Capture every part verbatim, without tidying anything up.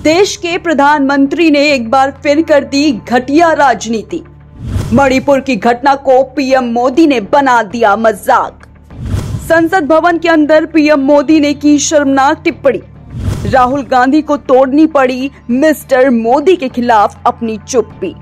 देश के प्रधानमंत्री ने एक बार फिर कर दी घटिया राजनीति। मणिपुर की घटना को पीएम मोदी ने बना दिया मजाक। संसद भवन के अंदर पीएम मोदी ने की शर्मनाक टिप्पणी। राहुल गांधी को तोड़नी पड़ी मिस्टर मोदी के खिलाफ अपनी चुप्पी।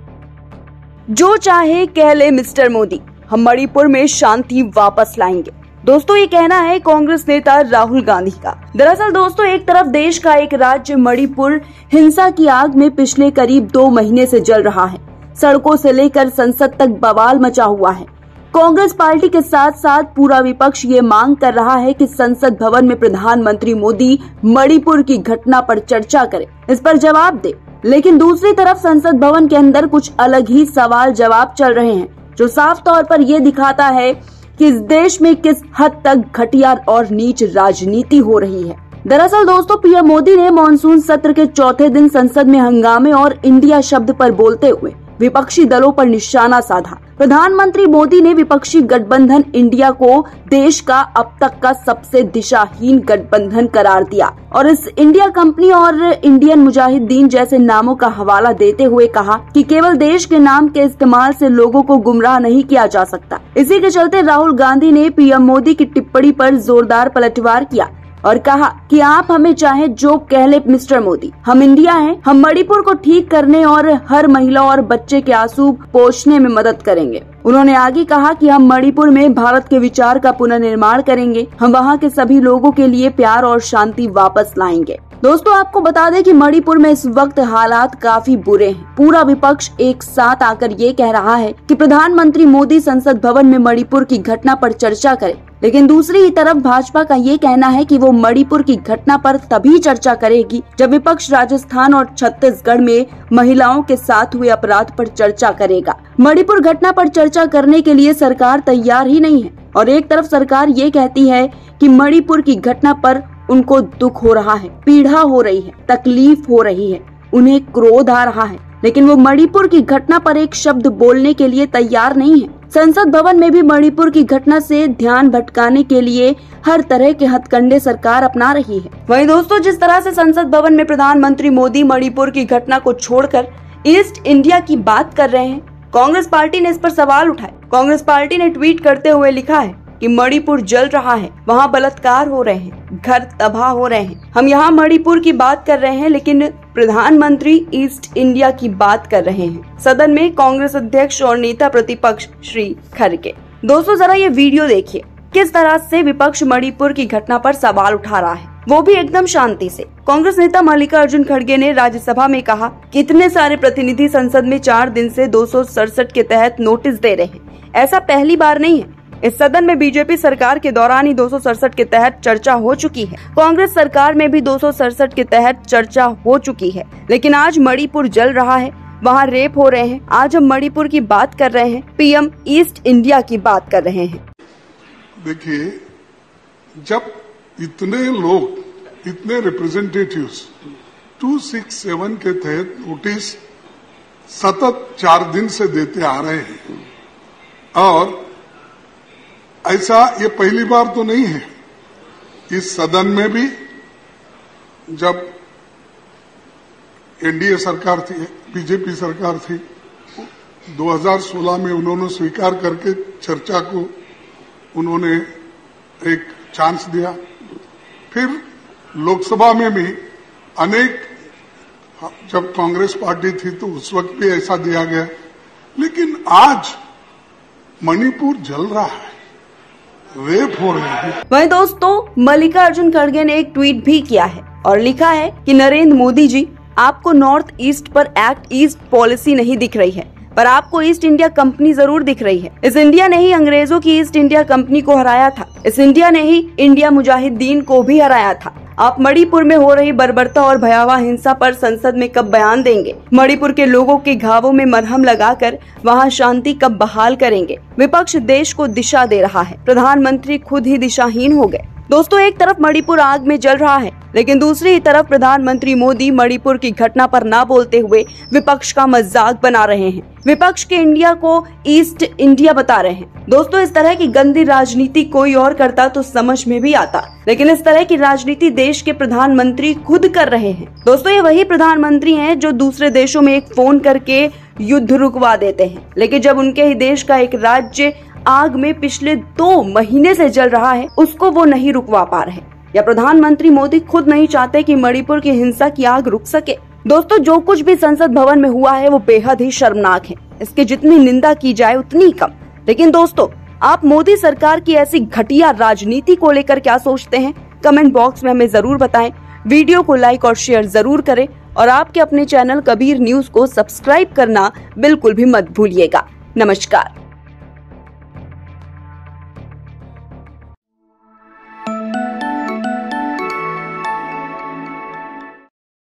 जो चाहे कह ले मिस्टर मोदी, हम मणिपुर में शांति वापस लाएंगे। दोस्तों, ये कहना है कांग्रेस नेता राहुल गांधी का। दरअसल दोस्तों, एक तरफ देश का एक राज्य मणिपुर हिंसा की आग में पिछले करीब दो महीने से जल रहा है। सड़कों से लेकर संसद तक बवाल मचा हुआ है। कांग्रेस पार्टी के साथ साथ पूरा विपक्ष ये मांग कर रहा है कि संसद भवन में प्रधानमंत्री मोदी मणिपुर की घटना पर चर्चा करे, इस पर जवाब दे। लेकिन दूसरी तरफ संसद भवन के अंदर कुछ अलग ही सवाल जवाब चल रहे हैं, जो साफ तौर पर ये दिखाता है कि इस देश में किस हद तक घटिया और नीच राजनीति हो रही है। दरअसल दोस्तों, पीएम मोदी ने मॉनसून सत्र के चौथे दिन संसद में हंगामे और इंडिया शब्द पर बोलते हुए विपक्षी दलों पर निशाना साधा। प्रधानमंत्री मोदी ने विपक्षी गठबंधन इंडिया को देश का अब तक का सबसे दिशाहीन गठबंधन करार दिया और इस इंडिया कंपनी और इंडियन मुजाहिदीन जैसे नामों का हवाला देते हुए कहा कि केवल देश के नाम के इस्तेमाल से लोगों को गुमराह नहीं किया जा सकता। इसी के चलते राहुल गांधी ने पीएम मोदी की टिप्पणी पर जोरदार पलटवार किया और कहा कि आप हमें चाहे जो कह ले मिस्टर मोदी, हम इंडिया हैं, हम मणिपुर को ठीक करने और हर महिला और बच्चे के आंसू पोंछने में मदद करेंगे। उन्होंने आगे कहा कि हम मणिपुर में भारत के विचार का पुनर्निर्माण करेंगे, हम वहां के सभी लोगों के लिए प्यार और शांति वापस लाएंगे। दोस्तों, आपको बता दें कि मणिपुर में इस वक्त हालात काफी बुरे हैं। पूरा विपक्ष एक साथ आकर ये कह रहा है कि प्रधानमंत्री मोदी संसद भवन में मणिपुर की घटना पर चर्चा करे, लेकिन दूसरी ही तरफ भाजपा का ये कहना है कि वो मणिपुर की घटना पर तभी चर्चा करेगी जब विपक्ष राजस्थान और छत्तीसगढ़ में महिलाओं के साथ हुए अपराध पर चर्चा करेगा। मणिपुर घटना पर चर्चा करने के लिए सरकार तैयार ही नहीं है और एक तरफ सरकार ये कहती है कि मणिपुर की घटना पर उनको दुख हो रहा है, पीड़ा हो रही है, तकलीफ हो रही है, उन्हें क्रोध आ रहा है, लेकिन वो मणिपुर की घटना पर एक शब्द बोलने के लिए तैयार नहीं है। संसद भवन में भी मणिपुर की घटना से ध्यान भटकाने के लिए हर तरह के हथकंडे सरकार अपना रही है। वहीं दोस्तों, जिस तरह से संसद भवन में प्रधानमंत्री मोदी मणिपुर की घटना को छोड़कर ईस्ट इंडिया की बात कर रहे हैं, कांग्रेस पार्टी ने इस पर सवाल उठाए। कांग्रेस पार्टी ने ट्वीट करते हुए लिखा है कि मणिपुर जल रहा है, वहाँ बलात्कार हो रहे हैं, घर तबाह हो रहे हैं। हम यहाँ मणिपुर की बात कर रहे हैं, लेकिन प्रधानमंत्री ईस्ट इंडिया की बात कर रहे हैं। सदन में कांग्रेस अध्यक्ष और नेता प्रतिपक्ष श्री खड़गे। दोस्तों, जरा ये वीडियो देखिए, किस तरह से विपक्ष मणिपुर की घटना पर सवाल उठा रहा है, वो भी एकदम शांति से। कांग्रेस नेता मल्लिकार्जुन खड़गे ने राज्यसभा में कहा कि इतने सारे प्रतिनिधि संसद में चार दिन से दो सौ सड़सठ के तहत नोटिस दे रहे हैं, ऐसा पहली बार नहीं है। इस सदन में बीजेपी सरकार के दौरान ही दो सौ सड़सठ के तहत चर्चा हो चुकी है। कांग्रेस सरकार में भी दो सौ सड़सठ के तहत चर्चा हो चुकी है, लेकिन आज मणिपुर जल रहा है, वहाँ रेप हो रहे हैं। आज हम मणिपुर की बात कर रहे हैं, पीएम ईस्ट इंडिया की बात कर रहे हैं। देखिए, जब इतने लोग, इतने रिप्रेजेंटेटिव्स दो सौ सड़सठ के तहत नोटिस सतत चार दिन से देते आ रहे हैं और ऐसा ये पहली बार तो नहीं है। इस सदन में भी जब एनडीए सरकार थी, बीजेपी सरकार थी, दो हज़ार सोलह में उन्होंने स्वीकार करके चर्चा को उन्होंने एक चांस दिया। फिर लोकसभा में भी अनेक, जब कांग्रेस पार्टी थी तो उस वक्त भी ऐसा दिया गया, लेकिन आज मणिपुर जल रहा है, रेप हो रहे हैं। वहीं दोस्तों, मल्लिकार्जुन खड़गे ने एक ट्वीट भी किया है और लिखा है कि नरेंद्र मोदी जी, आपको नॉर्थ ईस्ट पर एक्ट ईस्ट पॉलिसी नहीं दिख रही है, पर आपको ईस्ट इंडिया कंपनी जरूर दिख रही है। इस इंडिया ने ही अंग्रेजों की ईस्ट इंडिया कंपनी को हराया था, इस इंडिया ने ही इंडिया मुजाहिदीन को भी हराया था। आप मणिपुर में हो रही बर्बरता और भयावह हिंसा पर संसद में कब बयान देंगे? मणिपुर के लोगों के घावों में मरहम लगाकर वहां शांति कब बहाल करेंगे? विपक्ष देश को दिशा दे रहा है, प्रधानमंत्री खुद ही दिशाहीन हो गए। दोस्तों, एक तरफ मणिपुर आग में जल रहा है, लेकिन दूसरी ही तरफ प्रधानमंत्री मोदी मणिपुर की घटना पर ना बोलते हुए विपक्ष का मजाक बना रहे हैं। विपक्ष के इंडिया को ईस्ट इंडिया बता रहे हैं। दोस्तों, इस तरह की गंदी राजनीति कोई और करता तो समझ में भी आता, लेकिन इस तरह की राजनीति देश के प्रधानमंत्री खुद कर रहे हैं। दोस्तों, ये वही प्रधानमंत्री हैं जो दूसरे देशों में एक फोन करके युद्ध रुकवा देते हैं, लेकिन जब उनके ही देश का एक राज्य आग में पिछले दो महीने से जल रहा है, उसको वो नहीं रुकवा पा रहे, या प्रधानमंत्री मोदी खुद नहीं चाहते कि मणिपुर की हिंसा की आग रुक सके। दोस्तों, जो कुछ भी संसद भवन में हुआ है वो बेहद ही शर्मनाक है। इसकी जितनी निंदा की जाए उतनी कम। लेकिन दोस्तों, आप मोदी सरकार की ऐसी घटिया राजनीति को लेकर क्या सोचते हैं? कमेंट बॉक्स में हमें जरूर बताएं। वीडियो को लाइक और शेयर जरूर करें और आपके अपने चैनल कबीर न्यूज को सब्सक्राइब करना बिल्कुल भी मत भूलिएगा। नमस्कार।